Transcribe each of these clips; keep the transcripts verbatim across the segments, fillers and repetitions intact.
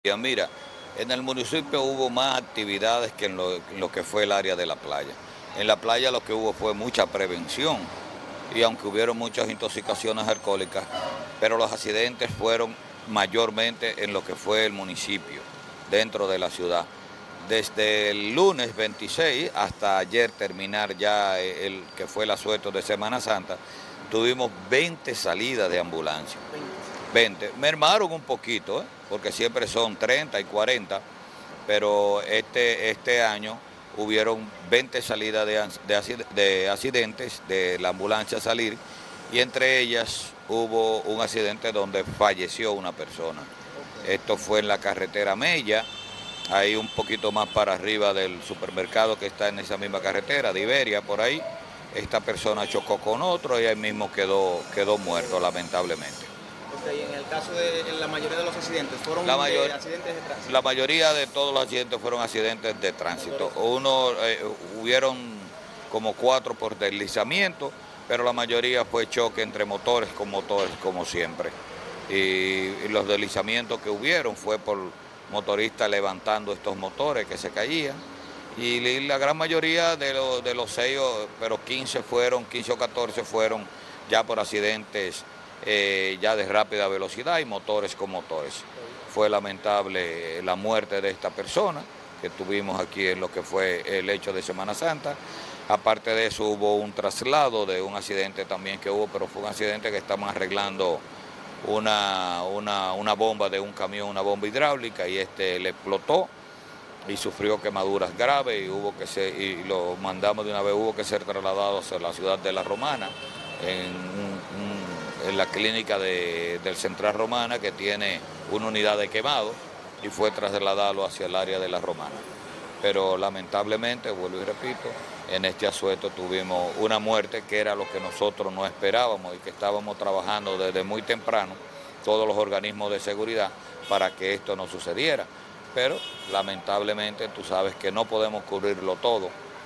Mira, en el municipio hubo más actividades que en lo, en lo que fue el área de la playa. En la playa lo que hubo fue mucha prevención y aunque hubieron muchas intoxicaciones alcohólicas, pero los accidentes fueron mayormente en lo que fue el municipio, dentro de la ciudad. Desde el lunes veintiséis hasta ayer terminar ya el que fue el asueto de Semana Santa, tuvimos veinte salidas de ambulancia. veinte. Mermaron un poquito, ¿eh? Porque siempre son treinta y cuarenta, pero este, este año hubieron veinte salidas de, de, de accidentes de la ambulancia a salir y entre ellas hubo un accidente donde falleció una persona. Esto fue en la carretera Mella, ahí un poquito más para arriba del supermercado que está en esa misma carretera, de Iberia, por ahí. Esta persona chocó con otro y ahí mismo quedó, quedó muerto, lamentablemente. Okay, en el caso de la mayoría de los accidentes, ¿fueron la mayor, de accidentes de tránsito? La mayoría de todos los accidentes fueron accidentes de tránsito. Uno, eh, hubieron como cuatro por deslizamiento, pero la mayoría fue choque entre motores con motores, como siempre. Y, y los deslizamientos que hubieron fue por motoristas levantando estos motores que se caían. Y la gran mayoría de, lo, de los seis, pero quince fueron, quince o catorce fueron ya por accidentes Eh, ya de rápida velocidad y motores con motores. Fue lamentable la muerte de esta persona que tuvimos aquí en lo que fue el hecho de Semana Santa. Aparte de eso hubo un traslado de un accidente también que hubo, pero fue un accidente que estaban arreglando una, una, una bomba de un camión, una bomba hidráulica, y este le explotó y sufrió quemaduras graves y, hubo que ser, y lo mandamos de una vez, hubo que ser trasladado hacia la ciudad de La Romana, en un, un en la clínica de, del Central Romana, que tiene una unidad de quemado, y fue trasladado hacia el área de La Romana. Pero lamentablemente, vuelvo y repito, en este asueto tuvimos una muerte que era lo que nosotros no esperábamos y que estábamos trabajando desde muy temprano, todos los organismos de seguridad, para que esto no sucediera. Pero lamentablemente tú sabes que no podemos cubrirlo todo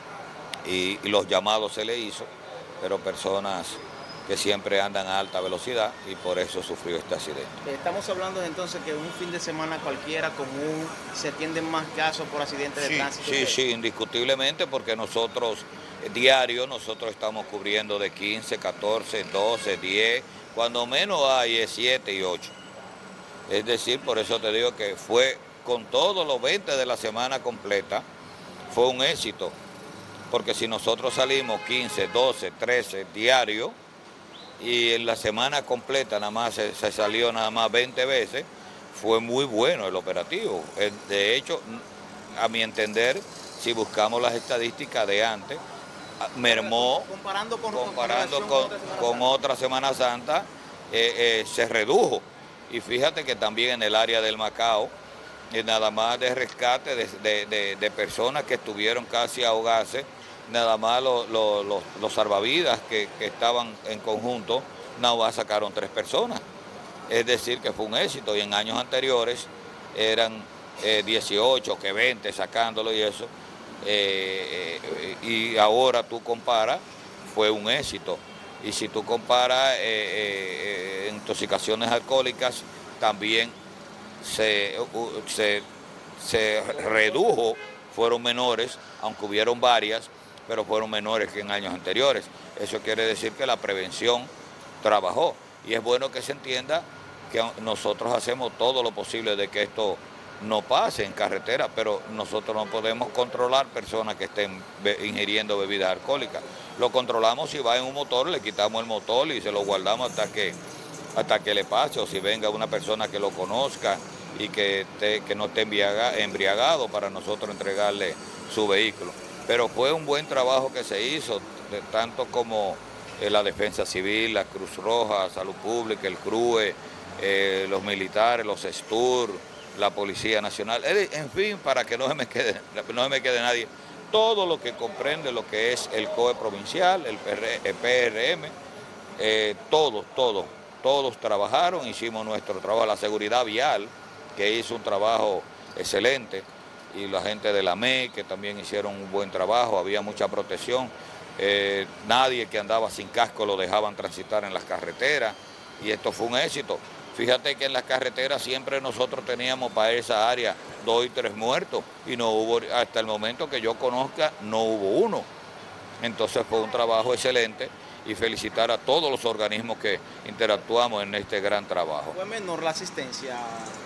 y, y los llamados se le hizo, pero personas que siempre andan a alta velocidad y por eso sufrió este accidente. Estamos hablando entonces que un fin de semana cualquiera común se atienden más casos por accidentes sí, de tránsito. Sí, sí, indiscutiblemente, porque nosotros diario nosotros estamos cubriendo de quince, catorce, doce, diez, cuando menos hay es siete y ocho. Es decir, por eso te digo que fue con todos los veinte de la semana completa, fue un éxito, porque si nosotros salimos quince, doce, trece diarios, y en la semana completa nada más se, se salió nada más veinte veces, fue muy bueno el operativo. De hecho, a mi entender, si buscamos las estadísticas de antes, mermó, comparando con, comparando con, con, con otra Semana Santa, eh, eh, se redujo. Y fíjate que también en el área del Macao, eh, nada más de rescate de, de, de, de personas que estuvieron casi a ahogarse, nada más los, los, los, los salvavidas que, que estaban en conjunto, nada más sacaron tres personas. Es decir, que fue un éxito, y en años anteriores eran eh, dieciocho, que veinte sacándolo y eso, eh, eh, y ahora tú comparas, fue un éxito. Y si tú comparas eh, eh, intoxicaciones alcohólicas, también se, se, se redujo, fueron menores, aunque hubieron varias, pero fueron menores que en años anteriores. Eso quiere decir que la prevención trabajó. Y es bueno que se entienda que nosotros hacemos todo lo posible de que esto no pase en carretera, pero nosotros no podemos controlar personas que estén ingiriendo bebidas alcohólicas. Lo controlamos si va en un motor, le quitamos el motor y se lo guardamos hasta que, hasta que le pase, o si venga una persona que lo conozca y que, esté, que no esté embriagado para nosotros entregarle su vehículo. Pero fue un buen trabajo que se hizo, tanto como eh, la Defensa Civil, la Cruz Roja, Salud Pública, el C R U E, eh, los militares, los S T U R, la Policía Nacional, en fin, para que no se me quede, no se me quede nadie. Todo lo que comprende lo que es el C O E provincial, el P R M, eh, todos, todos, todos trabajaron, hicimos nuestro trabajo, la seguridad vial, que hizo un trabajo excelente, y la gente de la M E, que también hicieron un buen trabajo, había mucha protección, eh, nadie que andaba sin casco lo dejaban transitar en las carreteras, y esto fue un éxito. Fíjate que en las carreteras siempre nosotros teníamos para esa área dos y tres muertos y no hubo, hasta el momento que yo conozca, no hubo uno. Entonces fue un trabajo excelente y felicitar a todos los organismos que interactuamos en este gran trabajo. ¿Fue menor la asistencia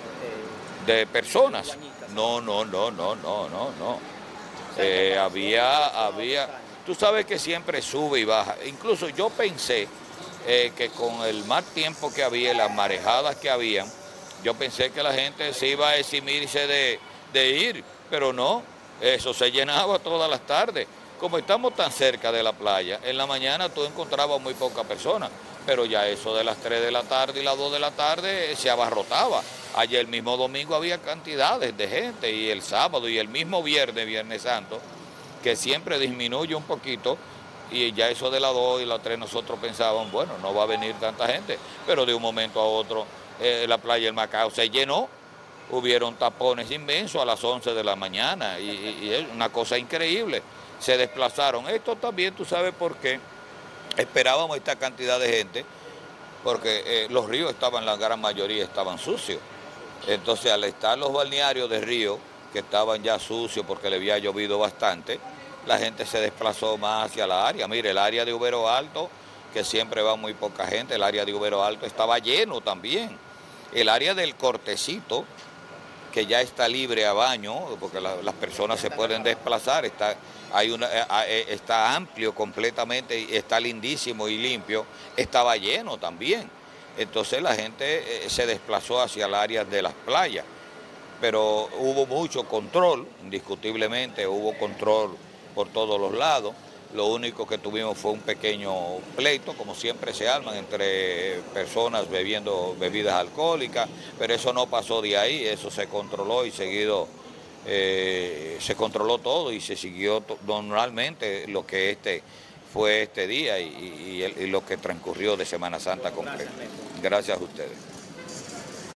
eh, de personas? De no, no, no, no, no, no, no. Eh, había, había, tú sabes que siempre sube y baja. Incluso yo pensé eh, que con el mal tiempo que había, las marejadas que habían, yo pensé que la gente se iba a eximirse de, de ir, pero no, eso se llenaba todas las tardes. Como estamos tan cerca de la playa, en la mañana tú encontrabas muy pocas personas, pero ya eso de las tres de la tarde y las dos de la tarde se abarrotaba. Ayer mismo domingo había cantidades de gente y el sábado y el mismo viernes, Viernes Santo, que siempre disminuye un poquito y ya eso de las dos y las tres nosotros pensábamos, bueno, no va a venir tanta gente, pero de un momento a otro eh, la playa del Macao se llenó. Hubieron tapones inmensos a las once de la mañana y, y, y es una cosa increíble. Se desplazaron. Esto también, tú sabes por qué esperábamos esta cantidad de gente, porque eh, los ríos estaban, la gran mayoría estaban sucios. Entonces, al estar los balnearios de río, que estaban ya sucios porque le había llovido bastante, la gente se desplazó más hacia la área. Mire, el área de Ubero Alto, que siempre va muy poca gente, el área de Ubero Alto estaba lleno también. El área del Cortecito, que ya está libre a baño, porque la, las personas se pueden desplazar, está, hay una, está amplio completamente, está lindísimo y limpio, estaba lleno también. Entonces la gente se desplazó hacia el área de las playas, pero hubo mucho control, indiscutiblemente hubo control por todos los lados. Lo único que tuvimos fue un pequeño pleito, como siempre se arman entre personas bebiendo bebidas alcohólicas, pero eso no pasó de ahí, eso se controló y seguido eh, se controló todo y se siguió normalmente lo que este fue este día y, y, y lo que transcurrió de Semana Santa completa. Gracias a ustedes.